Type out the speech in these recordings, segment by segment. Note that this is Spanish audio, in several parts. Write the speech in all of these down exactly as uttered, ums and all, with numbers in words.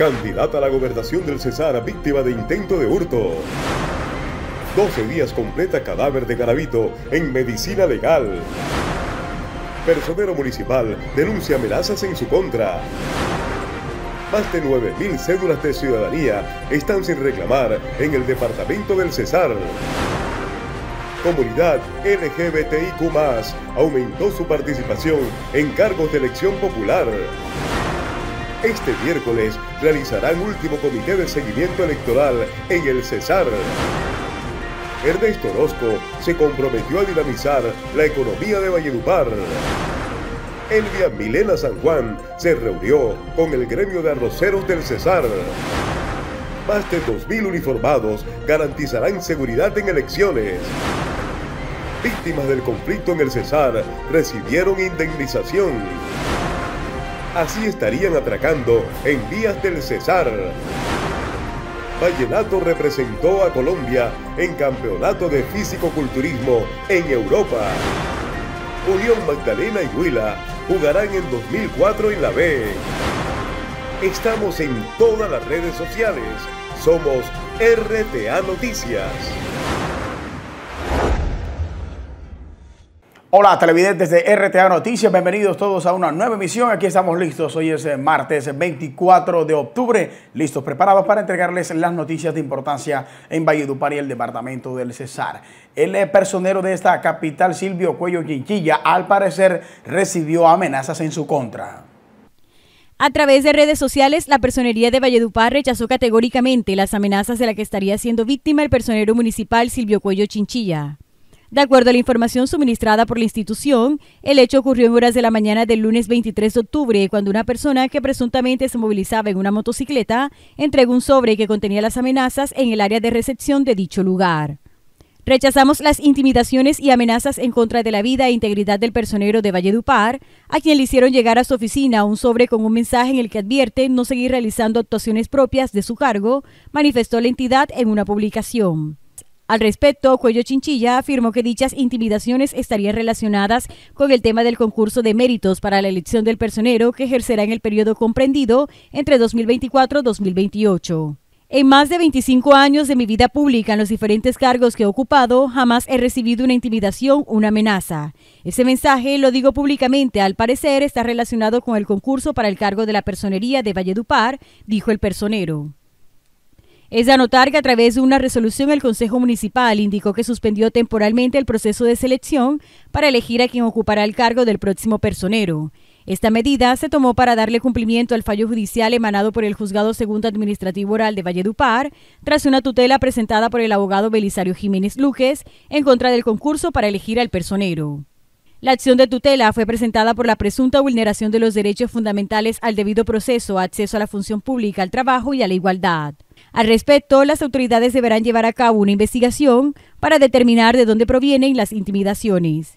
Candidata a la gobernación del Cesar, víctima de intento de hurto. doce días completa cadáver de Garavito en medicina legal. Personero municipal denuncia amenazas en su contra. Más de nueve mil cédulas de ciudadanía están sin reclamar en el departamento del Cesar. Comunidad L G B T I Q más, aumentó su participación en cargos de elección popular. Este miércoles realizarán último comité de seguimiento electoral en el Cesar. Ernesto Orozco se comprometió a dinamizar la economía de Valledupar. Elvia Milena San Juan se reunió con el gremio de arroceros del Cesar. Más de dos mil uniformados garantizarán seguridad en elecciones. Víctimas del conflicto en el Cesar recibieron indemnización. Así estarían atracando en vías del Cesar. Vallenato representó a Colombia en campeonato de físico-culturismo en Europa. Unión Magdalena y Huila jugarán en dos mil cuatro en la B. Estamos en todas las redes sociales. Somos R T A Noticias. Hola televidentes de R T A Noticias, bienvenidos todos a una nueva emisión. Aquí estamos listos, hoy es martes veinticuatro de octubre, listos, preparados para entregarles las noticias de importancia en Valledupar y el departamento del Cesar. El personero de esta capital, Silvio Cuello Chinchilla, al parecer recibió amenazas en su contra. A través de redes sociales, la personería de Valledupar rechazó categóricamente las amenazas de las que estaría siendo víctima el personero municipal Silvio Cuello Chinchilla. De acuerdo a la información suministrada por la institución, el hecho ocurrió en horas de la mañana del lunes veintitrés de octubre, cuando una persona que presuntamente se movilizaba en una motocicleta entregó un sobre que contenía las amenazas en el área de recepción de dicho lugar. Rechazamos las intimidaciones y amenazas en contra de la vida e integridad del personero de Valledupar, a quien le hicieron llegar a su oficina un sobre con un mensaje en el que advierte no seguir realizando actuaciones propias de su cargo, manifestó la entidad en una publicación. Al respecto, Cuello Chinchilla afirmó que dichas intimidaciones estarían relacionadas con el tema del concurso de méritos para la elección del personero que ejercerá en el periodo comprendido entre dos mil veinticuatro y dos mil veintiocho. En más de veinticinco años de mi vida pública en los diferentes cargos que he ocupado, jamás he recibido una intimidación o una amenaza. Ese mensaje, lo digo públicamente, al parecer está relacionado con el concurso para el cargo de la personería de Valledupar, dijo el personero. Es de anotar que a través de una resolución el Consejo Municipal indicó que suspendió temporalmente el proceso de selección para elegir a quien ocupará el cargo del próximo personero. Esta medida se tomó para darle cumplimiento al fallo judicial emanado por el Juzgado Segundo Administrativo Oral de Valledupar, tras una tutela presentada por el abogado Belisario Jiménez Luques en contra del concurso para elegir al personero. La acción de tutela fue presentada por la presunta vulneración de los derechos fundamentales al debido proceso, acceso a la función pública, al trabajo y a la igualdad. Al respecto, las autoridades deberán llevar a cabo una investigación para determinar de dónde provienen las intimidaciones.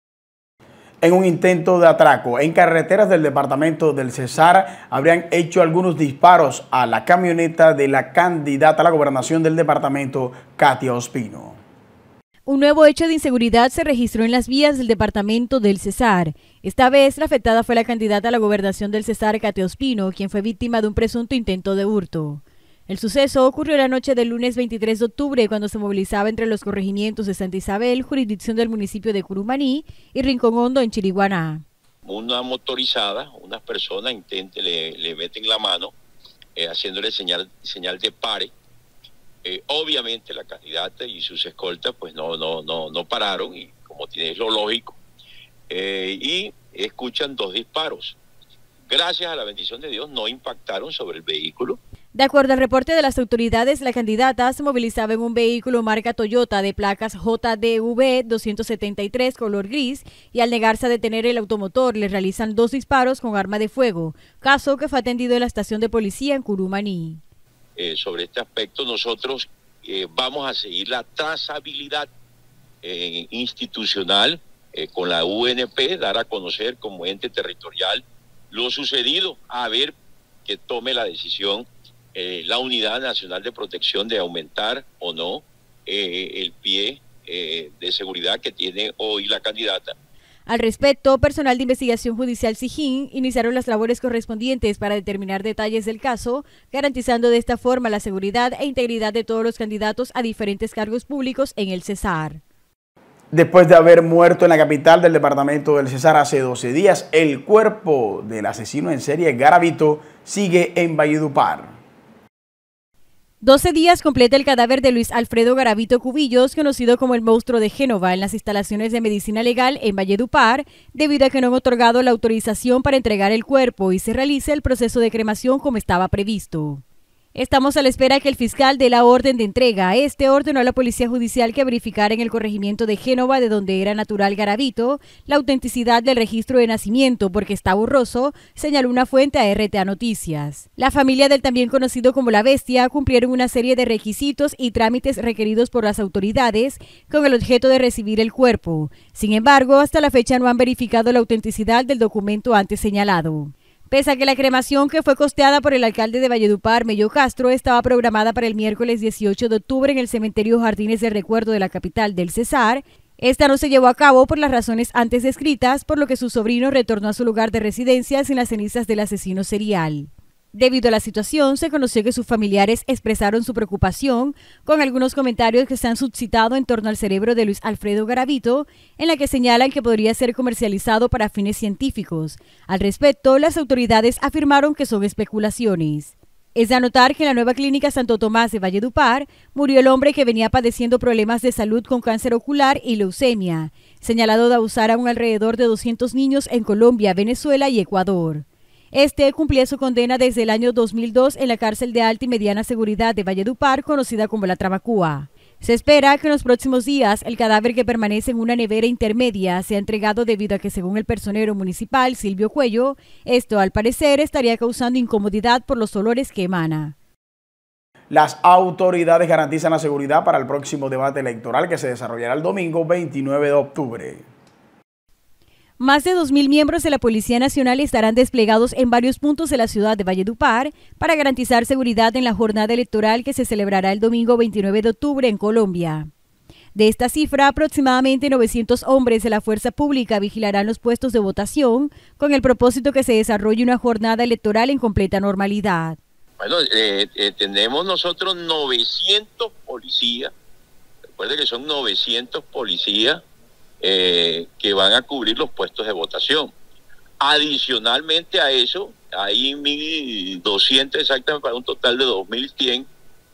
En un intento de atraco en carreteras del departamento del Cesar, habrían hecho algunos disparos a la camioneta de la candidata a la gobernación del departamento, Katia Ospino. Un nuevo hecho de inseguridad se registró en las vías del departamento del Cesar. Esta vez, la afectada fue la candidata a la gobernación del Cesar, Katia Ospino, quien fue víctima de un presunto intento de hurto. El suceso ocurrió la noche del lunes veintitrés de octubre, cuando se movilizaba entre los corregimientos de Santa Isabel, jurisdicción del municipio de Curumaní, y Rincón Hondo, en Chiriguaná. Una motorizada, unas personas intente, le, le meten la mano, eh, haciéndole señal, señal de pare. Eh, obviamente la candidata y sus escoltas pues no, no, no, no pararon, y como tiene lo lógico, eh, y escuchan dos disparos. Gracias a la bendición de Dios no impactaron sobre el vehículo. De acuerdo al reporte de las autoridades, la candidata se movilizaba en un vehículo marca Toyota de placas J D V doscientos setenta y tres color gris, y al negarse a detener el automotor le realizan dos disparos con arma de fuego, caso que fue atendido en la estación de policía en Curumaní. Eh, sobre este aspecto nosotros eh, vamos a seguir la trazabilidad eh, institucional eh, con la U N P, dar a conocer como ente territorial lo sucedido, a ver que tome la decisión eh, la Unidad Nacional de Protección de aumentar o no eh, el pie eh, de seguridad que tiene hoy la candidata. Al respecto, personal de investigación judicial SIJIN iniciaron las labores correspondientes para determinar detalles del caso, garantizando de esta forma la seguridad e integridad de todos los candidatos a diferentes cargos públicos en el Cesar. Después de haber muerto en la capital del departamento del Cesar hace doce días, el cuerpo del asesino en serie Garavito sigue en Valledupar. doce días completa el cadáver de Luis Alfredo Garavito Cubillos, conocido como el monstruo de Génova, en las instalaciones de medicina legal en Valledupar, debido a que no han otorgado la autorización para entregar el cuerpo y se realice el proceso de cremación como estaba previsto. Estamos a la espera que el fiscal dé la orden de entrega. Este ordenó a la Policía Judicial que verificara en el corregimiento de Génova, de donde era natural Garavito, la autenticidad del registro de nacimiento, porque está borroso, señaló una fuente a R T A Noticias. La familia del también conocido como La Bestia cumplieron una serie de requisitos y trámites requeridos por las autoridades con el objeto de recibir el cuerpo. Sin embargo, hasta la fecha no han verificado la autenticidad del documento antes señalado. Pese a que la cremación, que fue costeada por el alcalde de Valledupar, Mello Castro, estaba programada para el miércoles dieciocho de octubre en el cementerio Jardines del Recuerdo de la capital del Cesar, esta no se llevó a cabo por las razones antes descritas, por lo que su sobrino retornó a su lugar de residencia sin las cenizas del asesino serial. Debido a la situación, se conoció que sus familiares expresaron su preocupación con algunos comentarios que se han suscitado en torno al cerebro de Luis Alfredo Garavito, en la que señalan que podría ser comercializado para fines científicos. Al respecto, las autoridades afirmaron que son especulaciones. Es de anotar que en la nueva clínica Santo Tomás de Valledupar murió el hombre que venía padeciendo problemas de salud con cáncer ocular y leucemia, señalado de abusar a un alrededor de doscientos niños en Colombia, Venezuela y Ecuador. Este cumplía su condena desde el año dos mil dos en la cárcel de alta y mediana seguridad de Valledupar, conocida como la Tramacúa. Se espera que en los próximos días el cadáver, que permanece en una nevera intermedia, sea entregado, debido a que, según el personero municipal Silvio Cuello, esto al parecer estaría causando incomodidad por los olores que emana. Las autoridades garantizan la seguridad para el próximo debate electoral que se desarrollará el domingo veintinueve de octubre. Más de dos mil miembros de la Policía Nacional estarán desplegados en varios puntos de la ciudad de Valledupar para garantizar seguridad en la jornada electoral que se celebrará el domingo veintinueve de octubre en Colombia. De esta cifra, aproximadamente novecientos hombres de la fuerza pública vigilarán los puestos de votación con el propósito que se desarrolle una jornada electoral en completa normalidad. Bueno, eh, eh, tenemos nosotros novecientos policías, recuerde que son novecientos policías, Eh, que van a cubrir los puestos de votación. Adicionalmente a eso, hay mil doscientos exactamente, para un total de dos mil cien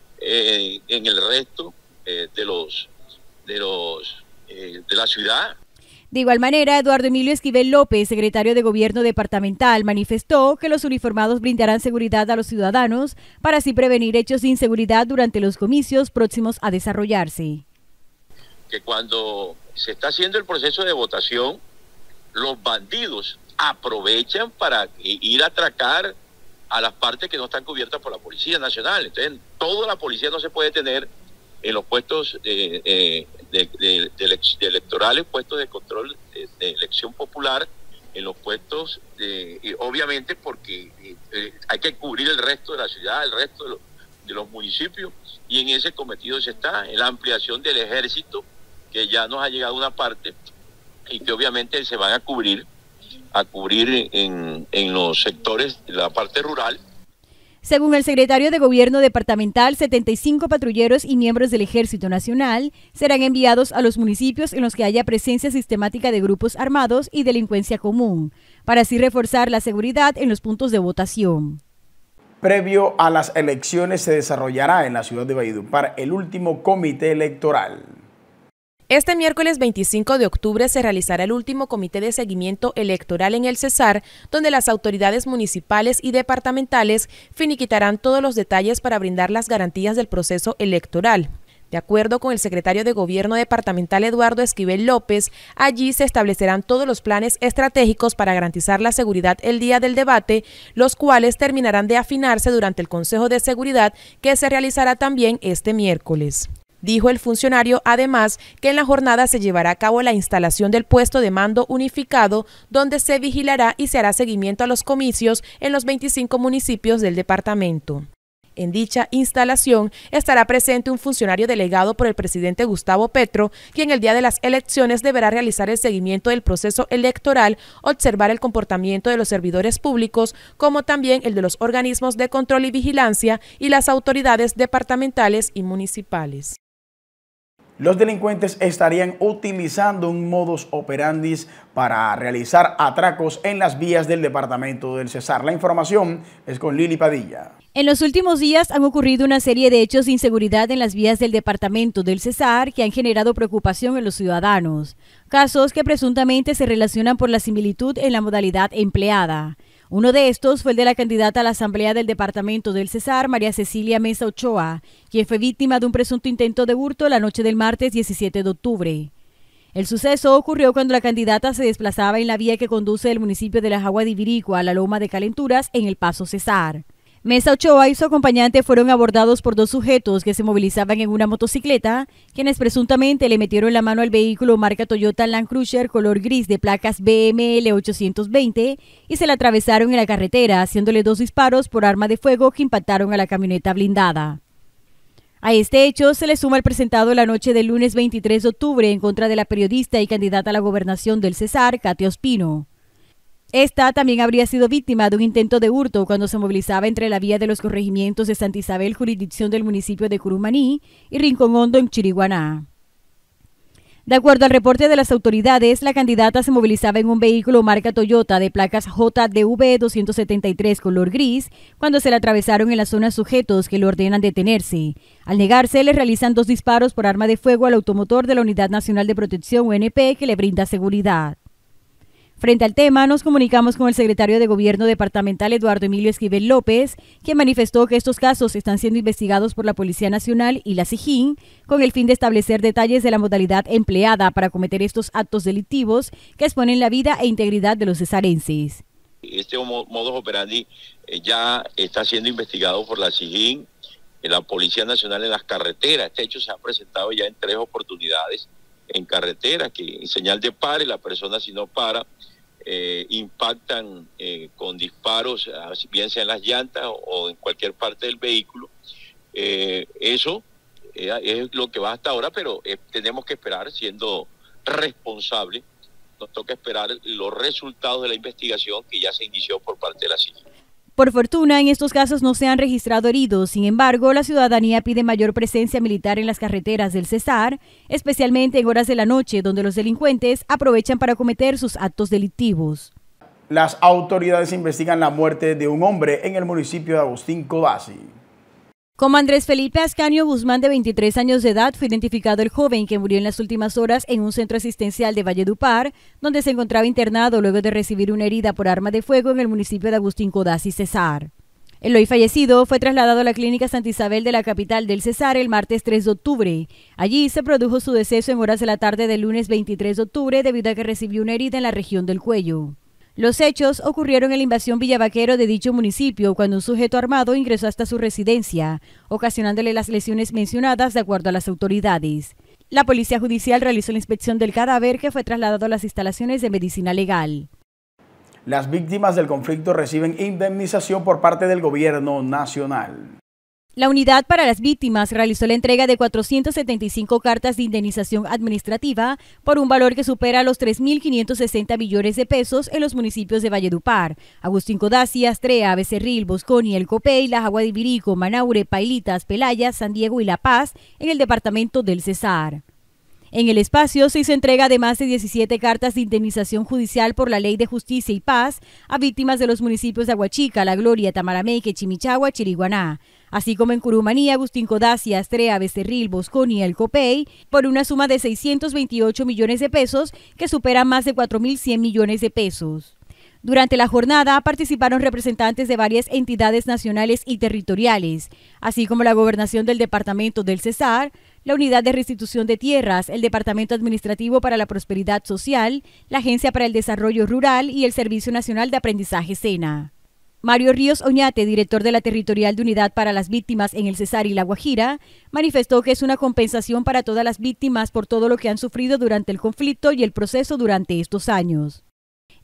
eh, en el resto eh, de los de los eh, de la ciudad. De igual manera, Eduardo Emilio Esquivel López, secretario de Gobierno Departamental, manifestó que los uniformados brindarán seguridad a los ciudadanos para así prevenir hechos de inseguridad durante los comicios próximos a desarrollarse. Que cuando se está haciendo el proceso de votación, los bandidos aprovechan para ir a atracar a las partes que no están cubiertas por la Policía Nacional. Entonces, toda la policía no se puede tener en los puestos eh, eh, de, de, de, de electorales, puestos de control de, de elección popular, en los puestos, de, eh, obviamente porque eh, hay que cubrir el resto de la ciudad, el resto de los, de los municipios, y en ese cometido se está, en la ampliación del ejército, que ya nos ha llegado una parte y que obviamente se van a cubrir a cubrir en, en los sectores de la parte rural. Según el secretario de Gobierno Departamental, setenta y cinco patrulleros y miembros del Ejército Nacional serán enviados a los municipios en los que haya presencia sistemática de grupos armados y delincuencia común, para así reforzar la seguridad en los puntos de votación. Previo a las elecciones se desarrollará en la ciudad de Valledupar el último comité electoral. Este miércoles veinticinco de octubre se realizará el último comité de seguimiento electoral en el Cesar, donde las autoridades municipales y departamentales finiquitarán todos los detalles para brindar las garantías del proceso electoral. De acuerdo con el secretario de Gobierno Departamental Eduardo Esquivel López, allí se establecerán todos los planes estratégicos para garantizar la seguridad el día del debate, los cuales terminarán de afinarse durante el Consejo de Seguridad, que se realizará también este miércoles. Dijo el funcionario además que en la jornada se llevará a cabo la instalación del puesto de mando unificado, donde se vigilará y se hará seguimiento a los comicios en los veinticinco municipios del departamento. En dicha instalación estará presente un funcionario delegado por el presidente Gustavo Petro, quien el día de las elecciones deberá realizar el seguimiento del proceso electoral, observar el comportamiento de los servidores públicos, como también el de los organismos de control y vigilancia y las autoridades departamentales y municipales. Los delincuentes estarían utilizando un modus operandi para realizar atracos en las vías del departamento del Cesar. La información es con Lili Padilla. En los últimos días han ocurrido una serie de hechos de inseguridad en las vías del departamento del Cesar que han generado preocupación en los ciudadanos. Casos que presuntamente se relacionan por la similitud en la modalidad empleada. Uno de estos fue el de la candidata a la Asamblea del Departamento del Cesar, María Cecilia Mesa Ochoa, quien fue víctima de un presunto intento de hurto la noche del martes diecisiete de octubre. El suceso ocurrió cuando la candidata se desplazaba en la vía que conduce del municipio de La Jagua de Ibiricua a la Loma de Calenturas en el Paso Cesar. Mesa Ochoa y su acompañante fueron abordados por dos sujetos que se movilizaban en una motocicleta, quienes presuntamente le metieron la mano al vehículo marca Toyota Land Cruiser color gris de placas B M L ochocientos veinte y se la atravesaron en la carretera, haciéndole dos disparos por arma de fuego que impactaron a la camioneta blindada. A este hecho se le suma el presentado la noche del lunes veintitrés de octubre en contra de la periodista y candidata a la gobernación del Cesar, Katia Ospino. Esta también habría sido víctima de un intento de hurto cuando se movilizaba entre la vía de los corregimientos de Santa Isabel, jurisdicción del municipio de Curumaní, y Rincón Hondo en Chiriguaná. De acuerdo al reporte de las autoridades, la candidata se movilizaba en un vehículo marca Toyota de placas J D V doscientos setenta y tres color gris cuando se le atravesaron en la zona sujetos que le ordenan detenerse. Al negarse, le realizan dos disparos por arma de fuego al automotor de la Unidad Nacional de Protección U N P que le brinda seguridad. Frente al tema, nos comunicamos con el secretario de Gobierno departamental Eduardo Emilio Esquivel López, quien manifestó que estos casos están siendo investigados por la Policía Nacional y la SIJIN con el fin de establecer detalles de la modalidad empleada para cometer estos actos delictivos que exponen la vida e integridad de los cesarenses. Este modus operandi ya está siendo investigado por la SIJIN, la Policía Nacional en las carreteras. Este hecho se ha presentado ya en tres oportunidades en carretera, que en señal de pare, la persona si no para, eh, impactan eh, con disparos, bien sea en las llantas o, o en cualquier parte del vehículo. Eh, eso eh, es lo que va hasta ahora, pero eh, tenemos que esperar, siendo responsable, nos toca esperar los resultados de la investigación que ya se inició por parte de la SIJIN. Por fortuna, en estos casos no se han registrado heridos. Sin embargo, la ciudadanía pide mayor presencia militar en las carreteras del Cesar, especialmente en horas de la noche, donde los delincuentes aprovechan para cometer sus actos delictivos. Las autoridades investigan la muerte de un hombre en el municipio de Agustín Codazzi. Como Andrés Felipe Ascanio Guzmán, de veintitrés años de edad, fue identificado el joven que murió en las últimas horas en un centro asistencial de Valledupar, donde se encontraba internado luego de recibir una herida por arma de fuego en el municipio de Agustín Codazzi, Cesar. El hoy fallecido fue trasladado a la clínica Santa Isabel de la capital del Cesar el martes tres de octubre. Allí se produjo su deceso en horas de la tarde del lunes veintitrés de octubre debido a que recibió una herida en la región del cuello. Los hechos ocurrieron en la invasión Villavaquero de dicho municipio cuando un sujeto armado ingresó hasta su residencia, ocasionándole las lesiones mencionadas de acuerdo a las autoridades. La Policía Judicial realizó la inspección del cadáver que fue trasladado a las instalaciones de medicina legal. Las víctimas del conflicto reciben indemnización por parte del gobierno nacional. La Unidad para las Víctimas realizó la entrega de cuatrocientas setenta y cinco cartas de indemnización administrativa por un valor que supera los tres mil quinientos sesenta millones de pesos en los municipios de Valledupar, Agustín Codazzi, Astrea, Becerril, Bosconi, El Copey, La Jagua de Ibirico, Manaure, Pailitas, Pelaya, San Diego y La Paz en el departamento del Cesar. En el espacio se hizo entrega de más de diecisiete cartas de indemnización judicial por la Ley de Justicia y Paz a víctimas de los municipios de Aguachica, La Gloria, Tamarameque, Chimichagua, Chiriguaná, así como en Curumaní, Agustín Codazzi, Astrea, Becerril, Bosconi y El Copey, por una suma de seiscientos veintiocho millones de pesos que supera más de cuatro mil cien millones de pesos. Durante la jornada participaron representantes de varias entidades nacionales y territoriales, así como la Gobernación del Departamento del Cesar, la Unidad de Restitución de Tierras, el Departamento Administrativo para la Prosperidad Social, la Agencia para el Desarrollo Rural y el Servicio Nacional de Aprendizaje SENA. Mario Ríos Oñate, director de la Territorial de Unidad para las Víctimas en el Cesar y La Guajira, manifestó que es una compensación para todas las víctimas por todo lo que han sufrido durante el conflicto y el proceso durante estos años.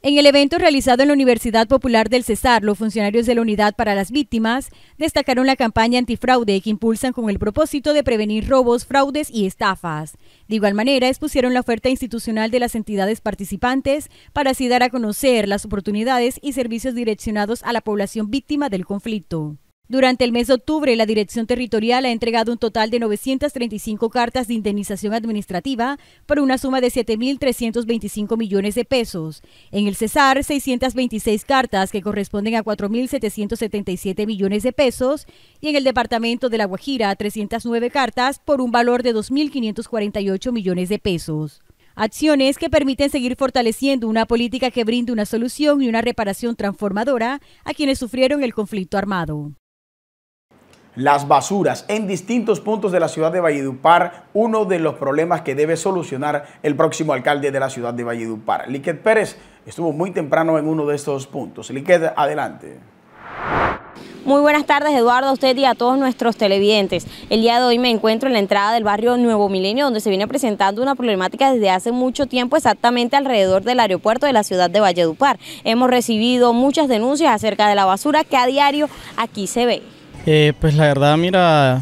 En el evento realizado en la Universidad Popular del Cesar, los funcionarios de la Unidad para las Víctimas destacaron la campaña antifraude que impulsan con el propósito de prevenir robos, fraudes y estafas. De igual manera, expusieron la oferta institucional de las entidades participantes para así dar a conocer las oportunidades y servicios direccionados a la población víctima del conflicto. Durante el mes de octubre, la Dirección Territorial ha entregado un total de novecientas treinta y cinco cartas de indemnización administrativa por una suma de siete mil trescientos veinticinco millones de pesos. En el Cesar, seiscientas veintiséis cartas que corresponden a cuatro mil setecientos setenta y siete millones de pesos y en el Departamento de La Guajira, trescientas nueve cartas por un valor de dos mil quinientos cuarenta y ocho millones de pesos. Acciones que permiten seguir fortaleciendo una política que brinde una solución y una reparación transformadora a quienes sufrieron el conflicto armado. Las basuras en distintos puntos de la ciudad de Valledupar, uno de los problemas que debe solucionar el próximo alcalde de la ciudad de Valledupar. Liquet Pérez estuvo muy temprano en uno de estos puntos. Liquet, adelante. Muy buenas tardes, Eduardo, a usted y a todos nuestros televidentes. El día de hoy me encuentro en la entrada del barrio Nuevo Milenio, donde se viene presentando una problemática desde hace mucho tiempo, exactamente alrededor del aeropuerto de la ciudad de Valledupar. Hemos recibido muchas denuncias acerca de la basura que a diario aquí se ve. Eh, pues la verdad, mira,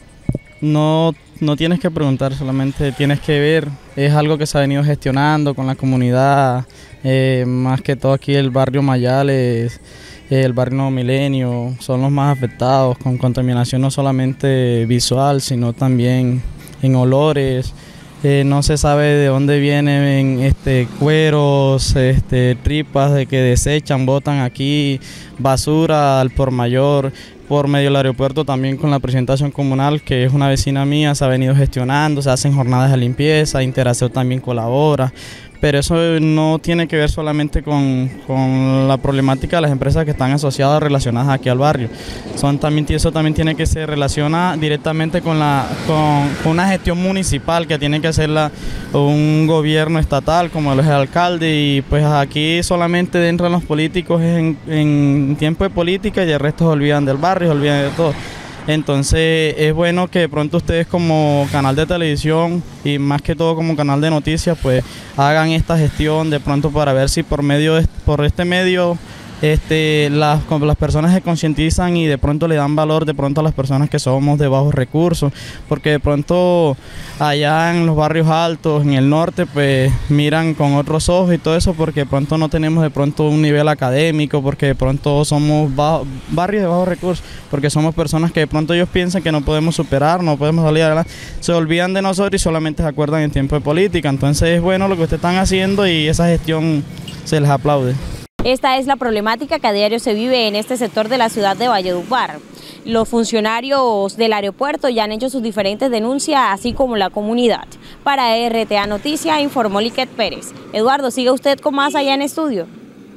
no, no tienes que preguntar, solamente tienes que ver. Es algo que se ha venido gestionando con la comunidad, eh, más que todo aquí el barrio Mayales, eh, el barrio Nuevo Milenio, son los más afectados con contaminación no solamente visual, sino también en olores. Eh, no se sabe de dónde vienen este, cueros, este, tripas de que desechan, botan aquí, basura al por mayor. Por medio del aeropuerto también con la presentación comunal, que es una vecina mía, se ha venido gestionando, se hacen jornadas de limpieza, Interaceo también colabora, pero eso no tiene que ver solamente con, con la problemática de las empresas que están asociadas, relacionadas aquí al barrio. Son también, eso también tiene que se relaciona directamente con, la, con, con una gestión municipal que tiene que hacerla un gobierno estatal como el alcalde, y pues aquí solamente entran los políticos en, en tiempo de política y el resto se olvidan del barrio, se olvidan de todo. Entonces es bueno que de pronto ustedes como canal de televisión y más que todo como canal de noticias pues hagan esta gestión de pronto para ver si por medio de, por este medio este, las, las personas se concientizan y de pronto le dan valor de pronto a las personas que somos de bajos recursos, porque de pronto allá en los barrios altos, en el norte, pues miran con otros ojos y todo eso, porque de pronto no tenemos de pronto un nivel académico, porque de pronto somos bajo, barrios de bajos recursos, porque somos personas que de pronto ellos piensan que no podemos superar, no podemos salir adelante, se olvidan de nosotros y solamente se acuerdan en tiempo de política. Entonces es bueno lo que ustedes están haciendo y esa gestión se les aplaude. Esta es la problemática que a diario se vive en este sector de la ciudad de Valledupar. Los funcionarios del aeropuerto ya han hecho sus diferentes denuncias, así como la comunidad. Para R T A Noticias informó Liquet Pérez. Eduardo, siga usted con más allá en estudio.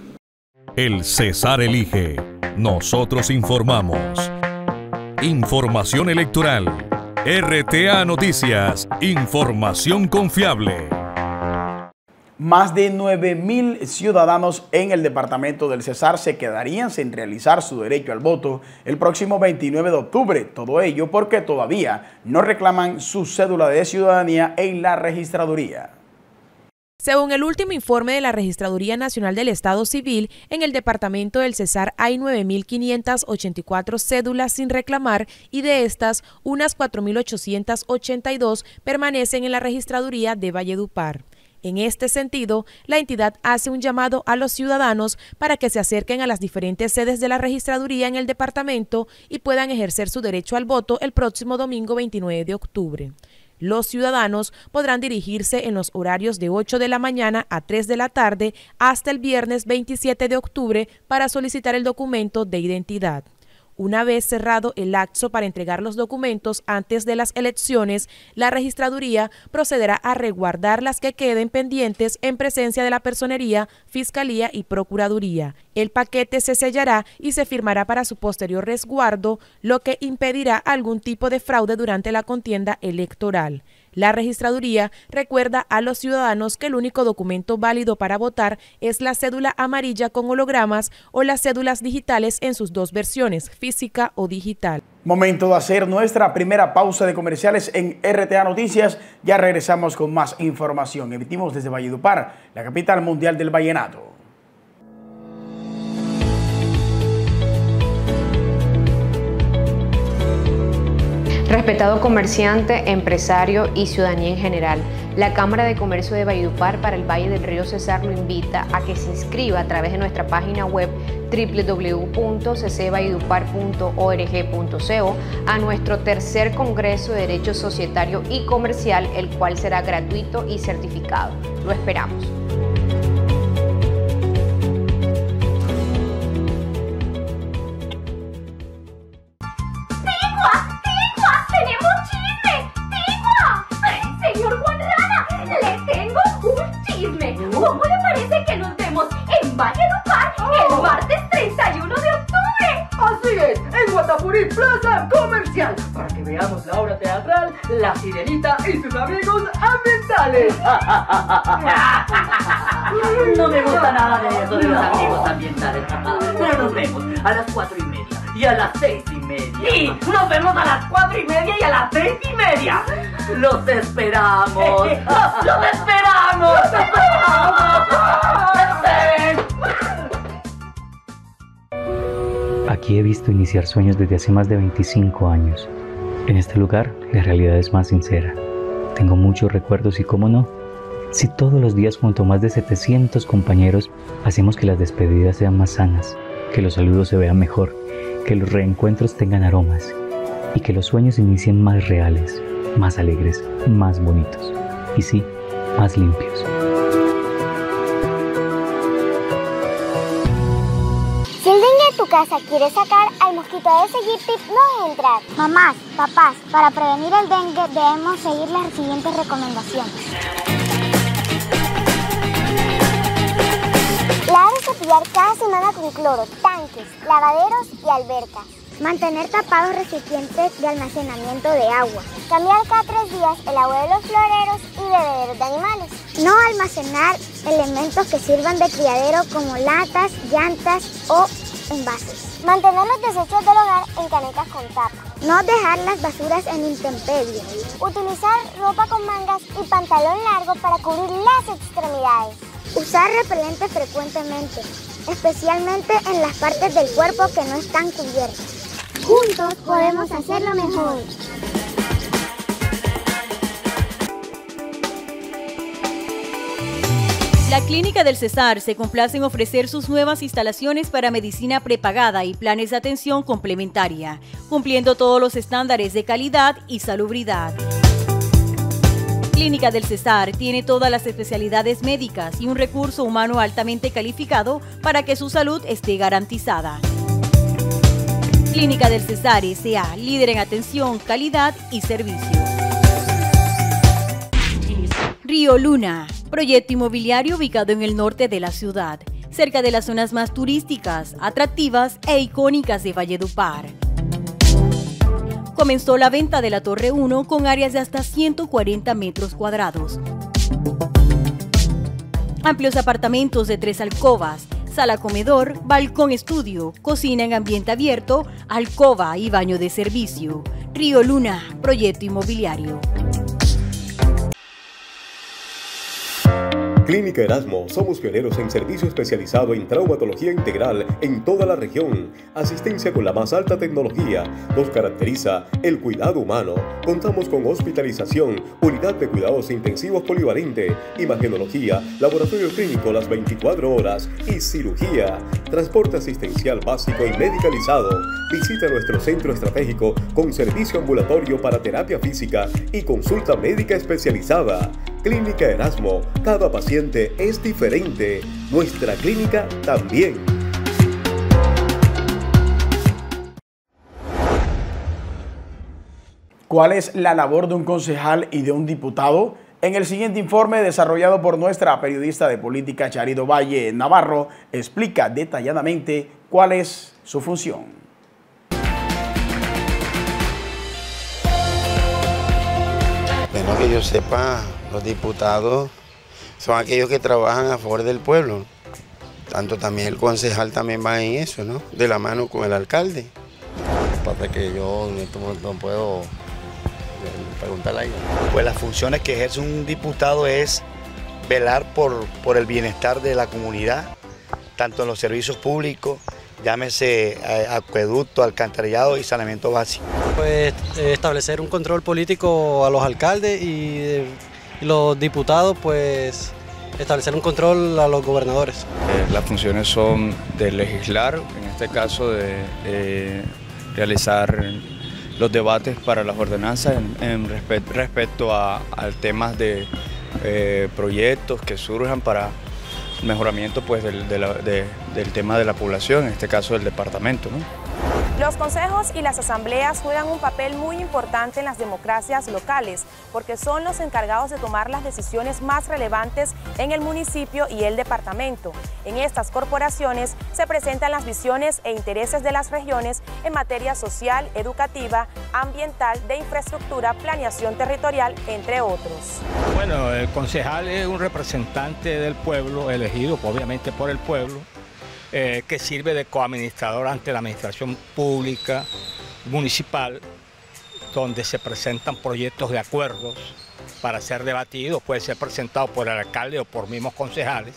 El Cesar elige. Nosotros informamos. Información electoral. R T A Noticias. Información confiable. Más de nueve mil ciudadanos en el departamento del Cesar se quedarían sin realizar su derecho al voto el próximo veintinueve de octubre. Todo ello porque todavía no reclaman su cédula de ciudadanía en la registraduría. Según el último informe de la Registraduría Nacional del Estado Civil, en el departamento del Cesar hay nueve mil quinientas ochenta y cuatro cédulas sin reclamar y de estas, unas cuatro mil ochocientas ochenta y dos permanecen en la Registraduría de Valledupar. En este sentido, la entidad hace un llamado a los ciudadanos para que se acerquen a las diferentes sedes de la registraduría en el departamento y puedan ejercer su derecho al voto el próximo domingo veintinueve de octubre. Los ciudadanos podrán dirigirse en los horarios de ocho de la mañana a tres de la tarde hasta el viernes veintisiete de octubre para solicitar el documento de identidad. Una vez cerrado el lapso para entregar los documentos antes de las elecciones, la registraduría procederá a resguardar las que queden pendientes en presencia de la Personería, Fiscalía y Procuraduría. El paquete se sellará y se firmará para su posterior resguardo, lo que impedirá algún tipo de fraude durante la contienda electoral. La registraduría recuerda a los ciudadanos que el único documento válido para votar es la cédula amarilla con hologramas o las cédulas digitales en sus dos versiones, física o digital. Momento de hacer nuestra primera pausa de comerciales en R T A Noticias. Ya regresamos con más información. Emitimos desde Valledupar, la capital mundial del vallenato. Respetado comerciante, empresario y ciudadanía en general, la Cámara de Comercio de Valledupar para el Valle del Río Cesar lo invita a que se inscriba a través de nuestra página web doble u doble u doble u punto c c valledupar punto org punto co a nuestro tercer Congreso de Derecho Societario y Comercial, el cual será gratuito y certificado. Lo esperamos. ¿Cómo le parece que nos vemos en Valledupar oh. el martes treinta y uno de octubre? Así es, en Guatapurí Plaza Comercial, para que veamos la obra teatral La Sirenita y sus amigos ambientales. No me gusta nada de eso de los amigos ambientales, pero nos vemos a las cuatro y media y a las seis y media. Sí, nos vemos a las cuatro y media y a las seis y media. Los esperamos. ¡Los esperamos! ¡Los esperamos! Aquí he visto iniciar sueños desde hace más de veinticinco años. En este lugar, la realidad es más sincera. Tengo muchos recuerdos y, cómo no, si todos los días junto a más de setecientos compañeros hacemos que las despedidas sean más sanas, que los saludos se vean mejor, que los reencuentros tengan aromas y que los sueños inicien más reales, más alegres, más bonitos y sí, más limpios. Si el dengue de tu casa quiere sacar al mosquito de ese Tip, no deje entrar. Mamás, papás, para prevenir el dengue debemos seguir las siguientes recomendaciones. Lavar y cepillar cada semana con cloro, tanques, lavaderos y albercas. Mantener tapados recipientes de almacenamiento de agua. Cambiar cada tres días el agua de los floreros y bebederos de animales. No almacenar elementos que sirvan de criadero como latas, llantas o envases. Mantener los desechos del hogar en canecas con tapa. No dejar las basuras en intemperie. Utilizar ropa con mangas y pantalón largo para cubrir las extremidades. Usar repelente frecuentemente, especialmente en las partes del cuerpo que no están cubiertas. Juntos podemos hacerlo mejor. La Clínica del Cesar se complace en ofrecer sus nuevas instalaciones para medicina prepagada y planes de atención complementaria, cumpliendo todos los estándares de calidad y salubridad. Clínica del Cesar tiene todas las especialidades médicas y un recurso humano altamente calificado para que su salud esté garantizada. Clínica del Cesar S A, líder en atención, calidad y servicio. Río Luna, proyecto inmobiliario ubicado en el norte de la ciudad, cerca de las zonas más turísticas, atractivas e icónicas de Valledupar. Comenzó la venta de la Torre uno con áreas de hasta ciento cuarenta metros cuadrados. Amplios apartamentos de tres alcobas, sala comedor, balcón estudio, cocina en ambiente abierto, alcoba y baño de servicio. Río Luna, proyecto inmobiliario. Clínica Erasmo, somos pioneros en servicio especializado en traumatología integral en toda la región. Asistencia con la más alta tecnología. Nos caracteriza el cuidado humano. Contamos con hospitalización, unidad de cuidados intensivos polivalente, imagenología, laboratorio clínico las veinticuatro horas y cirugía. Transporte asistencial básico y medicalizado. Visita nuestro centro estratégico con servicio ambulatorio para terapia física y consulta médica especializada. Clínica Erasmo, cada paciente es diferente, nuestra clínica también. ¿Cuál es la labor de un concejal y de un diputado? En el siguiente informe desarrollado por nuestra periodista de política Charido Valle Navarro, explica detalladamente cuál es su función. Bueno, que yo sepa, los diputados son aquellos que trabajan a favor del pueblo. Tanto también el concejal también va en eso, ¿no? De la mano con el alcalde. Aparte que yo no puedo preguntarle a ella. Pues las funciones que ejerce un diputado es velar por, por el bienestar de la comunidad, tanto en los servicios públicos llámese eh, acueducto, alcantarillado y saneamiento básico. Pues eh, establecer un control político a los alcaldes y, eh, y los diputados, pues establecer un control a los gobernadores. Eh, las funciones son de legislar, en este caso de eh, realizar los debates para las ordenanzas en, en respet, respecto a, a temas de eh, proyectos que surjan para mejoramiento pues, del, de la, de, del tema de la población, en este caso del departamento, ¿no? Los consejos y las asambleas juegan un papel muy importante en las democracias locales porque son los encargados de tomar las decisiones más relevantes en el municipio y el departamento. En estas corporaciones se presentan las visiones e intereses de las regiones en materia social, educativa, ambiental, de infraestructura, planeación territorial, entre otros. Bueno, el concejal es un representante del pueblo, elegido obviamente por el pueblo, Eh, que sirve de coadministrador ante la administración pública municipal, donde se presentan proyectos de acuerdos para ser debatidos, puede ser presentado por el alcalde o por mismos concejales,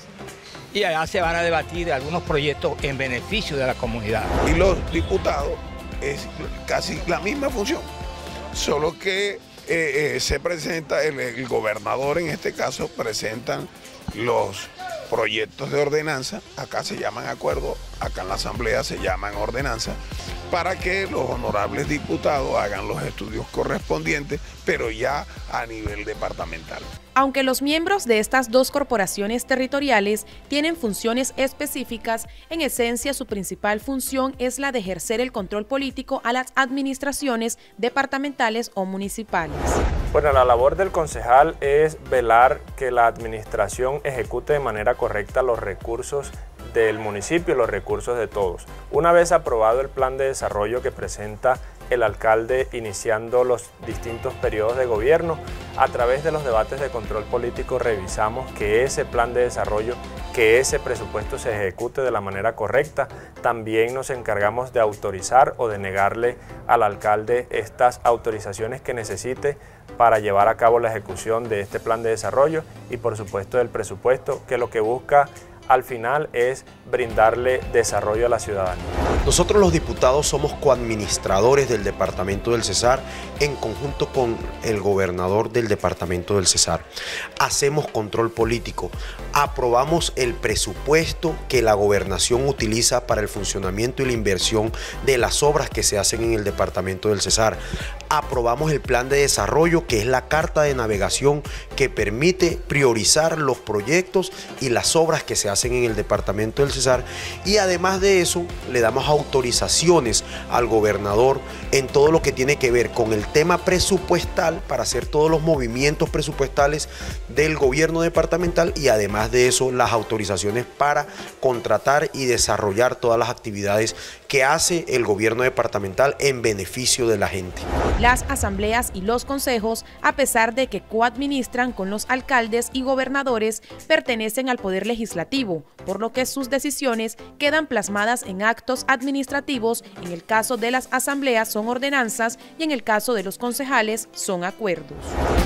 y allá se van a debatir algunos proyectos en beneficio de la comunidad. Y los diputados es casi la misma función, solo que eh, eh, se presenta, el, el gobernador en este caso presentan los proyectos de ordenanza, acá se llaman acuerdos, acá en la asamblea se llaman ordenanza, para que los honorables diputados hagan los estudios correspondientes, pero ya a nivel departamental. Aunque los miembros de estas dos corporaciones territoriales tienen funciones específicas, en esencia su principal función es la de ejercer el control político a las administraciones departamentales o municipales. Bueno, la labor del concejal es velar que la administración ejecute de manera correcta los recursos del municipio y los recursos de todos. Una vez aprobado el plan de desarrollo que presenta el alcalde iniciando los distintos periodos de gobierno, a través de los debates de control político revisamos que ese plan de desarrollo, que ese presupuesto se ejecute de la manera correcta. También nos encargamos de autorizar o de negarle al alcalde estas autorizaciones que necesite para llevar a cabo la ejecución de este plan de desarrollo y por supuesto del presupuesto, que lo que busca al final es brindarle desarrollo a la ciudadanía. Nosotros los diputados somos coadministradores del departamento del Cesar en conjunto con el gobernador del departamento del Cesar. Hacemos control político, aprobamos el presupuesto que la gobernación utiliza para el funcionamiento y la inversión de las obras que se hacen en el departamento del Cesar. Aprobamos el plan de desarrollo, que es la carta de navegación que permite priorizar los proyectos y las obras que se hacen en el departamento del Cesar, y además de eso le damos autorizaciones al gobernador en todo lo que tiene que ver con el tema presupuestal para hacer todos los movimientos presupuestales del gobierno departamental, y además de eso las autorizaciones para contratar y desarrollar todas las actividades que hace el gobierno departamental en beneficio de la gente. Las asambleas y los consejos, a pesar de que coadministran con los alcaldes y gobernadores, pertenecen al Poder Legislativo, por lo que sus decisiones quedan plasmadas en actos administrativos. En el caso de las asambleas son ordenanzas y en el caso de los concejales son acuerdos.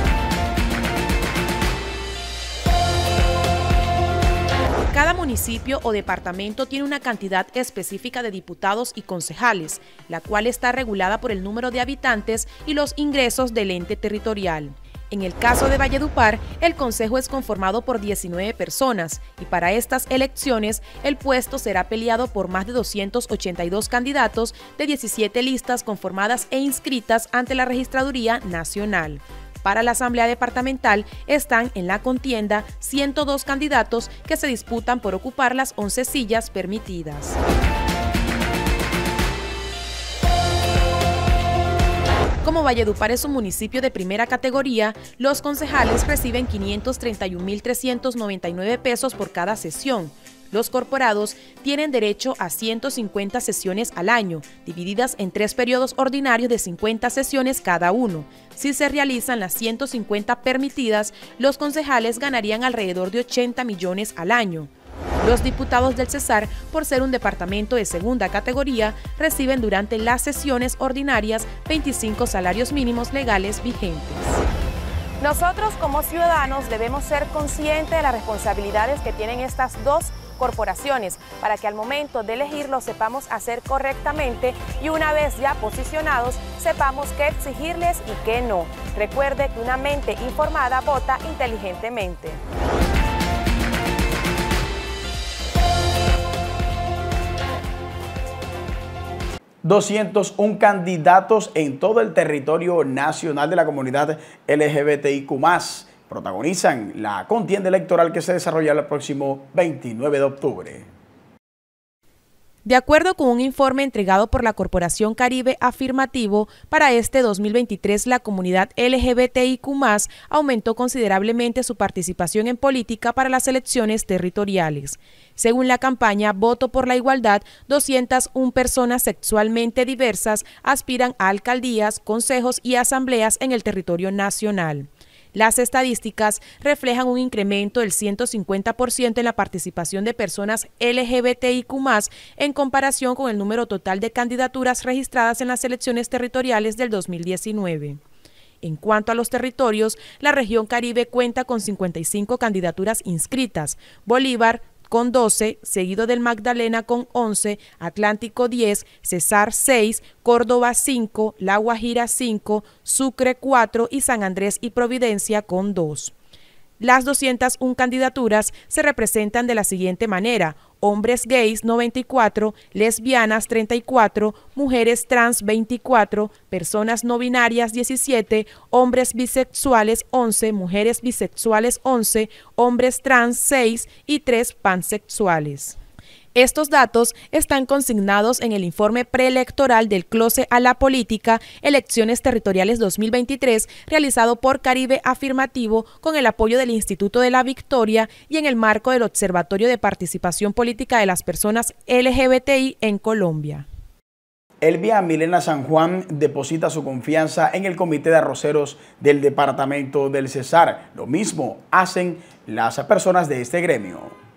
Cada municipio o departamento tiene una cantidad específica de diputados y concejales, la cual está regulada por el número de habitantes y los ingresos del ente territorial. En el caso de Valledupar, el consejo es conformado por diecinueve personas y para estas elecciones el puesto será peleado por más de doscientos ochenta y dos candidatos de diecisiete listas conformadas e inscritas ante la Registraduría Nacional. Para la Asamblea Departamental están en la contienda ciento dos candidatos que se disputan por ocupar las once sillas permitidas. Como Valledupar es un municipio de primera categoría, los concejales reciben quinientos treinta y un mil trescientos noventa y nueve pesos por cada sesión. Los corporados tienen derecho a ciento cincuenta sesiones al año, divididas en tres periodos ordinarios de cincuenta sesiones cada uno. Si se realizan las ciento cincuenta permitidas, los concejales ganarían alrededor de ochenta millones al año. Los diputados del Cesar, por ser un departamento de segunda categoría, reciben durante las sesiones ordinarias veinticinco salarios mínimos legales vigentes. Nosotros como ciudadanos debemos ser conscientes de las responsabilidades que tienen estas dos corporaciones, para que al momento de elegir lo sepamos hacer correctamente y una vez ya posicionados sepamos qué exigirles y qué no. Recuerde que una mente informada vota inteligentemente. doscientos uno candidatos en todo el territorio nacional de la comunidad L G B T I Q más, protagonizan la contienda electoral que se desarrollará el próximo veintinueve de octubre. De acuerdo con un informe entregado por la Corporación Caribe Afirmativo, para este dos mil veintitrés la comunidad L G B T I Q más, aumentó considerablemente su participación en política para las elecciones territoriales. Según la campaña Voto por la Igualdad, doscientas una personas sexualmente diversas aspiran a alcaldías, consejos y asambleas en el territorio nacional. Las estadísticas reflejan un incremento del ciento cincuenta por ciento en la participación de personas L G B T I Q más, en comparación con el número total de candidaturas registradas en las elecciones territoriales del dos mil diecinueve. En cuanto a los territorios, la región Caribe cuenta con cincuenta y cinco candidaturas inscritas: Bolívar con doce, seguido del Magdalena con once, Atlántico diez, Cesar seis, Córdoba cinco, La Guajira cinco, Sucre cuatro y San Andrés y Providencia con dos. Las doscientas una candidaturas se representan de la siguiente manera: hombres gays noventa y cuatro, lesbianas treinta y cuatro, mujeres trans veinticuatro, personas no binarias diecisiete, hombres bisexuales once, mujeres bisexuales once, hombres trans seis y tres pansexuales. Estos datos están consignados en el informe preelectoral del Cloce a la Política, Elecciones Territoriales dos mil veintitrés, realizado por Caribe Afirmativo con el apoyo del Instituto de la Victoria y en el marco del Observatorio de Participación Política de las Personas L G B T I en Colombia. Elvia Milena San Juan deposita su confianza en el Comité de Arroceros del Departamento del Cesar. Lo mismo hacen las personas de este gremio.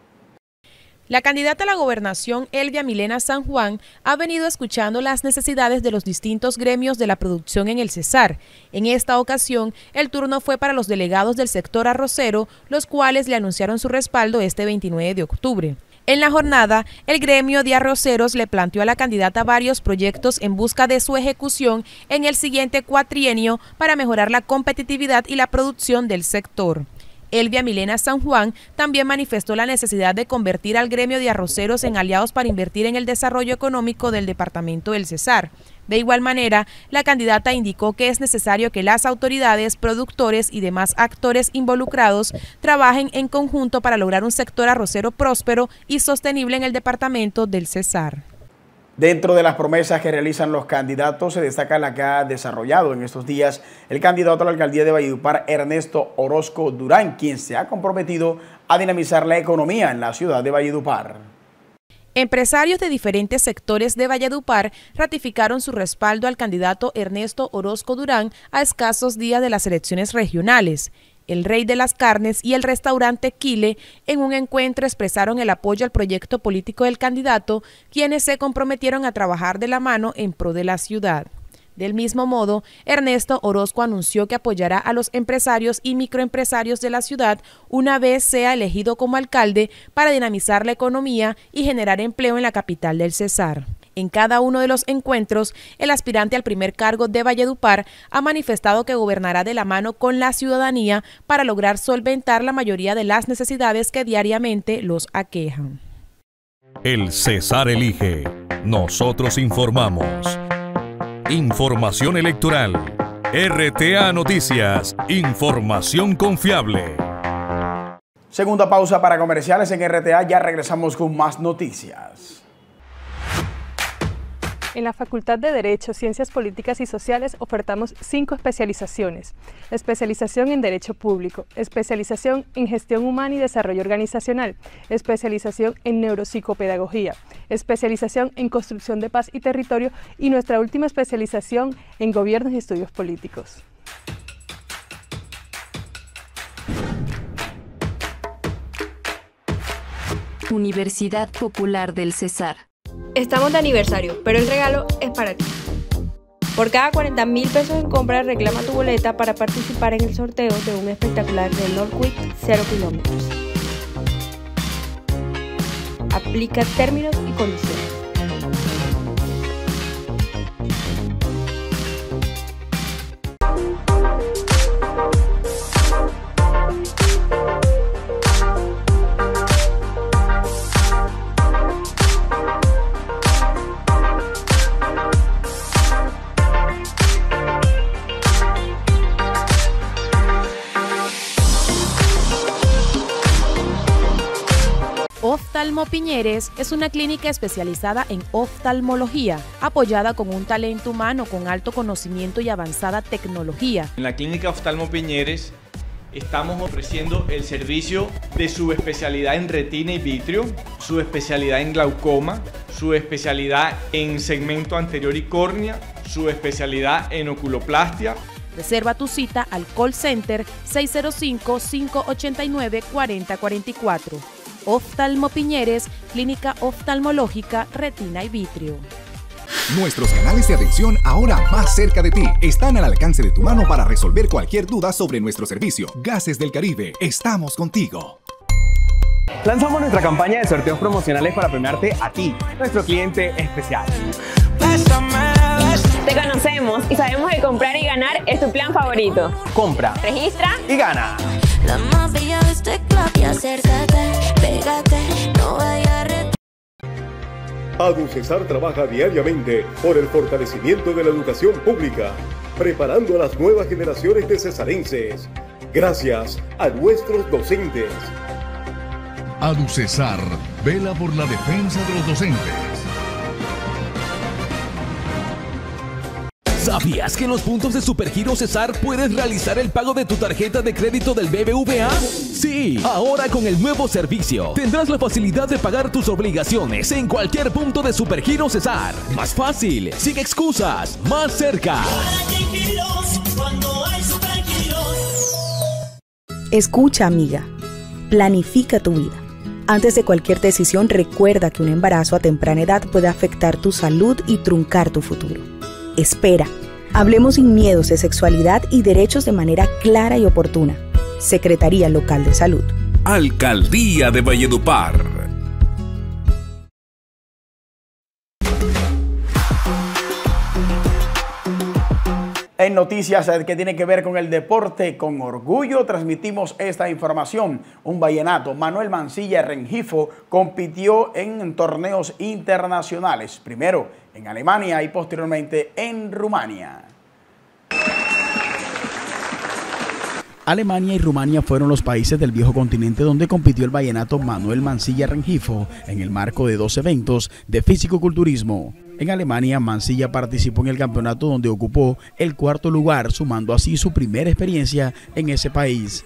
La candidata a la gobernación, Elvia Milena San Juan, ha venido escuchando las necesidades de los distintos gremios de la producción en el Cesar. En esta ocasión, el turno fue para los delegados del sector arrocero, los cuales le anunciaron su respaldo este veintinueve de octubre. En la jornada, el gremio de arroceros le planteó a la candidata varios proyectos en busca de su ejecución en el siguiente cuatrienio para mejorar la competitividad y la producción del sector. Elvia Milena San Juan también manifestó la necesidad de convertir al gremio de arroceros en aliados para invertir en el desarrollo económico del departamento del Cesar. De igual manera, la candidata indicó que es necesario que las autoridades, productores y demás actores involucrados trabajen en conjunto para lograr un sector arrocero próspero y sostenible en el departamento del Cesar. Dentro de las promesas que realizan los candidatos se destaca la que ha desarrollado en estos días el candidato a la alcaldía de Valledupar, Ernesto Orozco Durán, quien se ha comprometido a dinamizar la economía en la ciudad de Valledupar. Empresarios de diferentes sectores de Valledupar ratificaron su respaldo al candidato Ernesto Orozco Durán a escasos días de las elecciones regionales. El Rey de las Carnes y el restaurante Quile en un encuentro expresaron el apoyo al proyecto político del candidato, quienes se comprometieron a trabajar de la mano en pro de la ciudad. Del mismo modo, Ernesto Orozco anunció que apoyará a los empresarios y microempresarios de la ciudad una vez sea elegido como alcalde para dinamizar la economía y generar empleo en la capital del Cesar. En cada uno de los encuentros, el aspirante al primer cargo de Valledupar ha manifestado que gobernará de la mano con la ciudadanía para lograr solventar la mayoría de las necesidades que diariamente los aquejan. El Cesar elige. Nosotros informamos. Información electoral. R T A Noticias. Información confiable. Segunda pausa para comerciales en R T A. Ya regresamos con más noticias. En la Facultad de Derecho, Ciencias Políticas y Sociales ofertamos cinco especializaciones: especialización en Derecho Público, especialización en Gestión Humana y Desarrollo Organizacional, especialización en Neuropsicopedagogía, especialización en Construcción de Paz y Territorio y nuestra última especialización en Gobiernos y Estudios Políticos. Universidad Popular del Cesar. Estamos de aniversario, pero el regalo es para ti. Por cada cuarenta mil pesos en compra, reclama tu boleta para participar en el sorteo de un espectacular de Northwick cero kilómetros. Aplica términos y condiciones. Oftalmo Piñeres es una clínica especializada en oftalmología, apoyada con un talento humano con alto conocimiento y avanzada tecnología. En la clínica Oftalmo Piñeres estamos ofreciendo el servicio de subespecialidad en retina y vitrio, subespecialidad en glaucoma, subespecialidad en segmento anterior y córnea, subespecialidad en oculoplastia. Reserva tu cita al call center seis cero cinco, cinco ocho nueve, cuatro cero cuatro cuatro. Oftalmo Piñeres, clínica oftalmológica, retina y vitrio. Nuestros canales de atención ahora más cerca de ti están al alcance de tu mano para resolver cualquier duda sobre nuestro servicio. Gases del Caribe, estamos contigo. Lanzamos nuestra campaña de sorteos promocionales para premiarte a ti, nuestro cliente especial. Te conocemos y sabemos que comprar y ganar es tu plan favorito. Compra, registra y gana. La más bella de este club y acércate, pégate, no vaya a retar. ADUCESAR trabaja diariamente por el fortalecimiento de la educación pública, preparando a las nuevas generaciones de cesarenses. Gracias a nuestros docentes. ADUCESAR vela por la defensa de los docentes. ¿Sabías que en los puntos de Supergiro Cesar puedes realizar el pago de tu tarjeta de crédito del B B V A? Sí, ahora con el nuevo servicio tendrás la facilidad de pagar tus obligaciones en cualquier punto de Supergiro Cesar. Más fácil, sin excusas, más cerca. Escucha, amiga. Planifica tu vida. Antes de cualquier decisión, recuerda que un embarazo a temprana edad puede afectar tu salud y truncar tu futuro. Espera. Hablemos sin miedos de sexualidad y derechos de manera clara y oportuna. Secretaría Local de Salud. Alcaldía de Valledupar. En noticias que tienen que ver con el deporte, con orgullo transmitimos esta información. Un vallenato, Manuel Mancilla Rengifo, compitió en torneos internacionales, primero en Alemania y posteriormente en Rumania. Alemania y Rumania fueron los países del viejo continente donde compitió el vallenato Manuel Mancilla Rengifo en el marco de dos eventos de fisicoculturismo. En Alemania, Mancilla participó en el campeonato donde ocupó el cuarto lugar, sumando así su primera experiencia en ese país.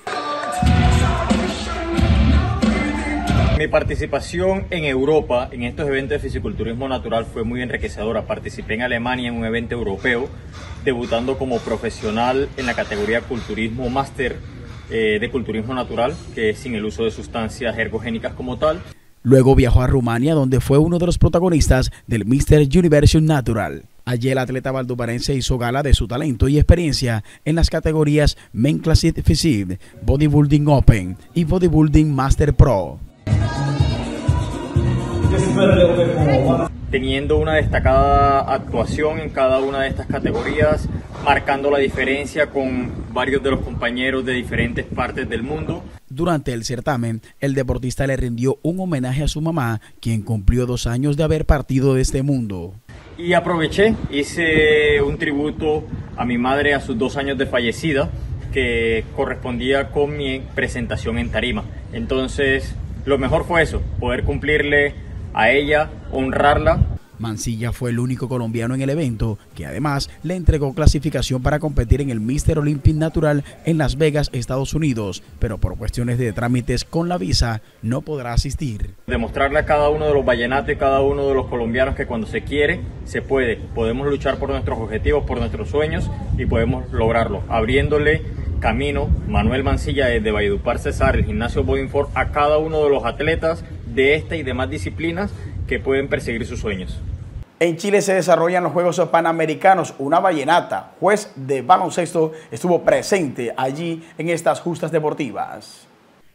Mi participación en Europa en estos eventos de fisiculturismo natural fue muy enriquecedora. Participé en Alemania en un evento europeo, debutando como profesional en la categoría culturismo máster eh, de culturismo natural, que es sin el uso de sustancias ergogénicas como tal. Luego viajó a Rumania, donde fue uno de los protagonistas del míster Universo Natural. Allí el atleta valduparense hizo gala de su talento y experiencia en las categorías Men Classic Physique, Bodybuilding Open y Bodybuilding Master Pro. Teniendo una destacada actuación en cada una de estas categorías, marcando la diferencia con varios de los compañeros de diferentes partes del mundo. Durante el certamen, el deportista le rindió un homenaje a su mamá, quien cumplió dos años de haber partido de este mundo. Y aproveché, hice un tributo a mi madre a sus dos años de fallecida, que correspondía con mi presentación en tarima. Entonces, lo mejor fue eso, poder cumplirle a ella, honrarla. Mancilla fue el único colombiano en el evento que además le entregó clasificación para competir en el míster Olympic Natural en Las Vegas, Estados Unidos, pero por cuestiones de trámites con la visa no podrá asistir. Demostrarle a cada uno de los vallenatos y cada uno de los colombianos que cuando se quiere, se puede. Podemos luchar por nuestros objetivos, por nuestros sueños y podemos lograrlo, abriéndole camino Manuel Mancilla desde Valledupar Cesar, el gimnasio Bodinfort, a cada uno de los atletas de esta y demás disciplinas que pueden perseguir sus sueños. En Chile se desarrollan los Juegos Panamericanos. Una vallenata, juez de baloncesto, estuvo presente allí en estas justas deportivas.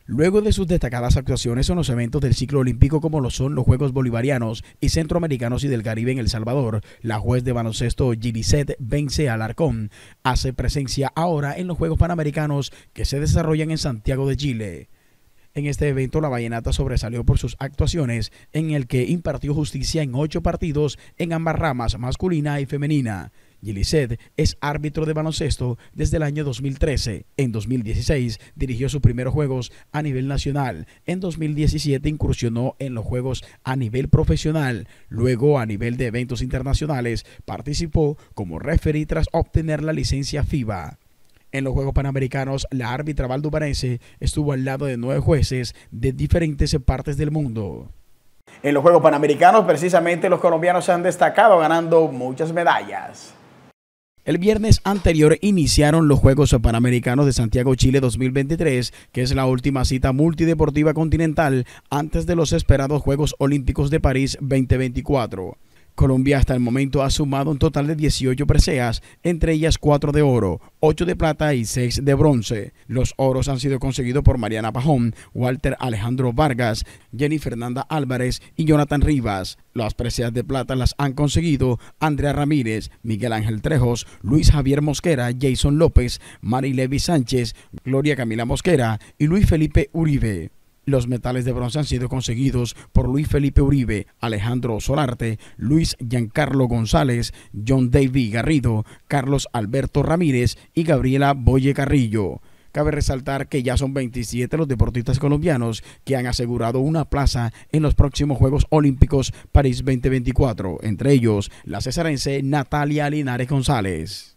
Luego de sus destacadas actuaciones en los eventos del ciclo olímpico como lo son los Juegos Bolivarianos y Centroamericanos y del Caribe en El Salvador, la juez de baloncesto Gilisette Vence Alarcón hace presencia ahora en los Juegos Panamericanos que se desarrollan en Santiago de Chile. En este evento la vallenata sobresalió por sus actuaciones en el que impartió justicia en ocho partidos en ambas ramas, masculina y femenina. Gilisette es árbitro de baloncesto desde el año dos mil trece. En dos mil dieciséis dirigió sus primeros juegos a nivel nacional. En dos mil diecisiete incursionó en los juegos a nivel profesional. Luego, a nivel de eventos internacionales, participó como referee tras obtener la licencia FIBA. En los Juegos Panamericanos, la árbitra valdubarense estuvo al lado de nueve jueces de diferentes partes del mundo. En los Juegos Panamericanos, precisamente, los colombianos se han destacado ganando muchas medallas. El viernes anterior iniciaron los Juegos Panamericanos de Santiago, Chile dos mil veintitrés, que es la última cita multideportiva continental antes de los esperados Juegos Olímpicos de París veinte veinticuatro. Colombia hasta el momento ha sumado un total de dieciocho preseas, entre ellas cuatro de oro, ocho de plata y seis de bronce. Los oros han sido conseguidos por Mariana Pajón, Walter Alejandro Vargas, Jenny Fernanda Álvarez y Jonathan Rivas. Las preseas de plata las han conseguido Andrea Ramírez, Miguel Ángel Trejos, Luis Javier Mosquera, Jason López, Mari Levi Sánchez, Gloria Camila Mosquera y Luis Felipe Uribe. Los metales de bronce han sido conseguidos por Luis Felipe Uribe, Alejandro Solarte, Luis Giancarlo González, John David Garrido, Carlos Alberto Ramírez y Gabriela Boye Carrillo. Cabe resaltar que ya son veintisiete los deportistas colombianos que han asegurado una plaza en los próximos Juegos Olímpicos París veinte veinticuatro, entre ellos la cesarense Natalia Linares González.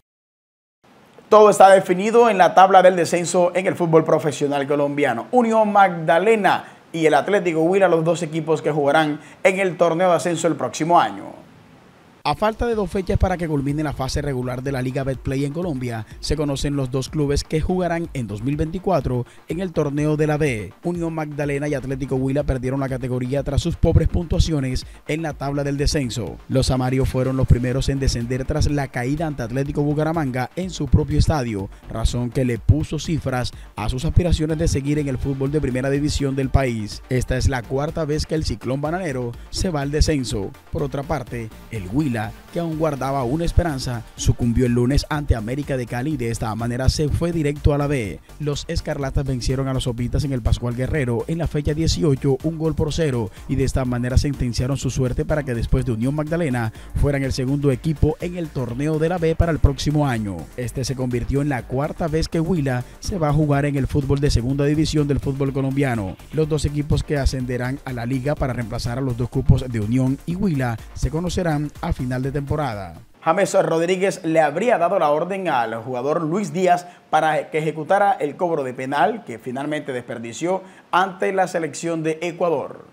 Todo está definido en la tabla del descenso en el fútbol profesional colombiano. Unión Magdalena y el Atlético Huila, los dos equipos que jugarán en el torneo de ascenso el próximo año. A falta de dos fechas para que culmine la fase regular de la Liga Betplay en Colombia, se conocen los dos clubes que jugarán en dos mil veinticuatro en el torneo de la B. Unión Magdalena y Atlético Huila perdieron la categoría tras sus pobres puntuaciones en la tabla del descenso. Los amarios fueron los primeros en descender tras la caída ante Atlético Bucaramanga en su propio estadio, razón que le puso cifras a sus aspiraciones de seguir en el fútbol de primera división del país. Esta es la cuarta vez que el Ciclón Bananero se va al descenso. Por otra parte, el Huila, que aún guardaba una esperanza, sucumbió el lunes ante América de Cali y de esta manera se fue directo a la B. Los escarlatas vencieron a los Sopitas en el Pascual Guerrero en la fecha dieciocho, un gol por cero, y de esta manera sentenciaron su suerte para que después de Unión Magdalena fueran el segundo equipo en el torneo de la B para el próximo año. Este se convirtió en la cuarta vez que Huila se va a jugar en el fútbol de segunda división del fútbol colombiano. Los dos equipos que ascenderán a la liga para reemplazar a los dos cupos de Unión y Huila se conocerán a final de temporada. James Rodríguez le habría dado la orden al jugador Luis Díaz para que ejecutara el cobro de penal que finalmente desperdició ante la selección de Ecuador.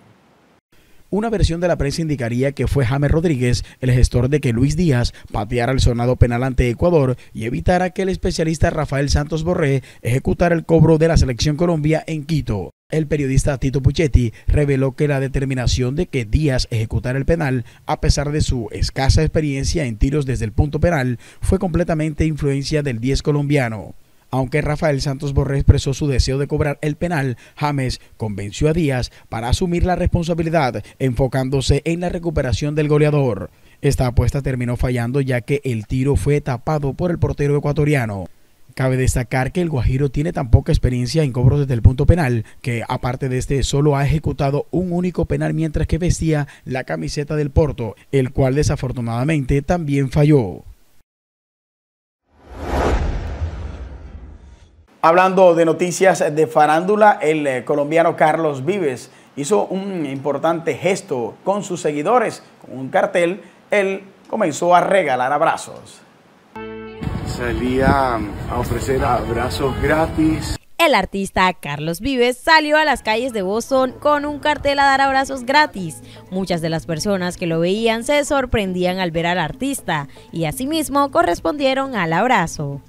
Una versión de la prensa indicaría que fue James Rodríguez el gestor de que Luis Díaz pateara el sonado penal ante Ecuador y evitara que el especialista Rafael Santos Borré ejecutara el cobro de la selección Colombia en Quito. El periodista Tito Puchetti reveló que la determinación de que Díaz ejecutara el penal, a pesar de su escasa experiencia en tiros desde el punto penal, fue completamente influencia del diez colombiano. Aunque Rafael Santos Borré expresó su deseo de cobrar el penal, James convenció a Díaz para asumir la responsabilidad, enfocándose en la recuperación del goleador. Esta apuesta terminó fallando ya que el tiro fue tapado por el portero ecuatoriano. Cabe destacar que el Guajiro tiene tan poca experiencia en cobros desde el punto penal que, aparte de este, solo ha ejecutado un único penal mientras que vestía la camiseta del Porto, el cual desafortunadamente también falló. Hablando de noticias de farándula, el eh, colombiano Carlos Vives hizo un importante gesto con sus seguidores. Con un cartel, él comenzó a regalar abrazos. Salía a ofrecer abrazos gratis. El artista Carlos Vives salió a las calles de Boston con un cartel a dar abrazos gratis. Muchas de las personas que lo veían se sorprendían al ver al artista y asimismo correspondieron al abrazo.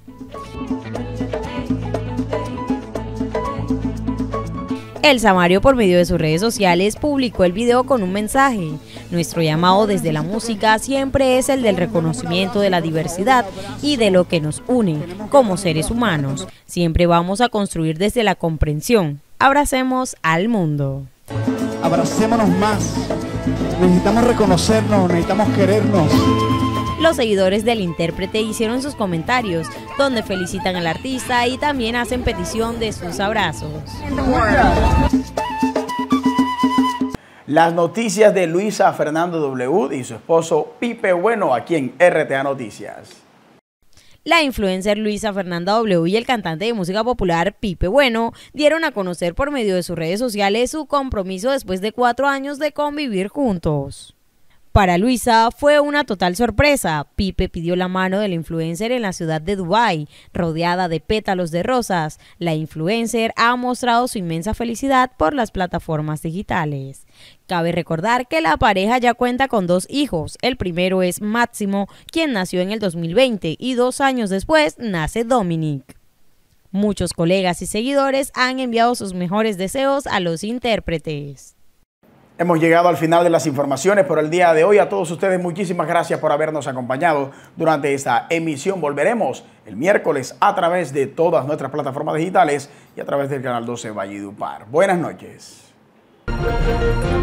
El Samario, por medio de sus redes sociales, publicó el video con un mensaje. Nuestro llamado desde la música siempre es el del reconocimiento de la diversidad y de lo que nos une como seres humanos. Siempre vamos a construir desde la comprensión. abracemos al mundo. Abracémonos más. Necesitamos reconocernos, necesitamos querernos. Los seguidores del intérprete hicieron sus comentarios, donde felicitan al artista y también hacen petición de sus abrazos. Las noticias de Luisa Fernando W y su esposo Pipe Bueno aquí en R T A Noticias. La influencer Luisa Fernanda W y el cantante de música popular Pipe Bueno dieron a conocer por medio de sus redes sociales su compromiso después de cuatro años de convivir juntos. Para Luisa fue una total sorpresa. Pipe pidió la mano del influencer en la ciudad de Dubái, rodeada de pétalos de rosas. La influencer ha mostrado su inmensa felicidad por las plataformas digitales. Cabe recordar que la pareja ya cuenta con dos hijos. El primero es Máximo, quien nació en el dos mil veinte, y dos años después nace Dominic. Muchos colegas y seguidores han enviado sus mejores deseos a los intérpretes. Hemos llegado al final de las informaciones por el día de hoy. A todos ustedes, muchísimas gracias por habernos acompañado durante esta emisión. Volveremos el miércoles a través de todas nuestras plataformas digitales y a través del canal doce Valledupar. Buenas noches.